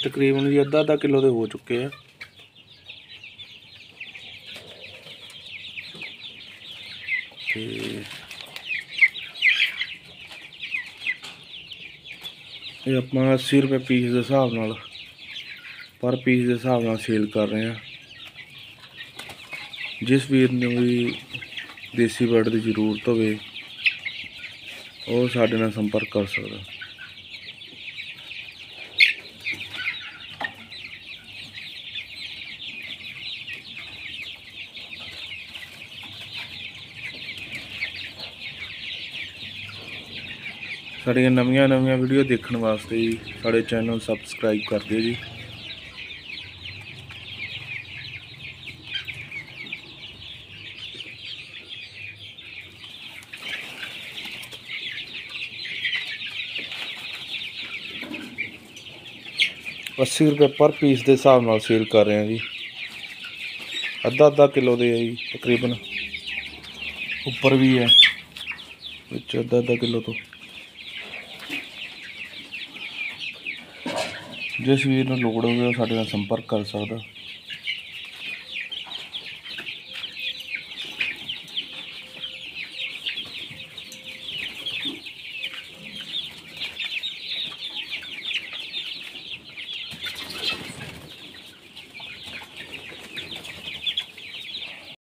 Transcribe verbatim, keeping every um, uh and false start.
तकरीबन जी अद्धा अद्धा किलो के हो चुके हैं। ये आप अस्सी रुपये पीस के हिसाब नाल पर पीस के हिसाब नाल सेल कर रहे हैं। जिस वीर ने भी देसी बर्ड की जरूरत हो वो साडे नाल संपर्क कर सकता। साड़ियाँ नवीं नवीं वीडियो देखने वास्ते जी साढ़े चैनल सबसक्राइब कर दियो जी। अस्सी रुपये पर पीस के हिसाब नाल सेल कर रहे हैं जी। अद्धा अद्धा किलो दे जी तकरीबन, उपर भी है विच अद्धा अद्धा किलो तो। जिस वीर नूं लोड़ होवे साडे नाल संपर्क कर सकदा।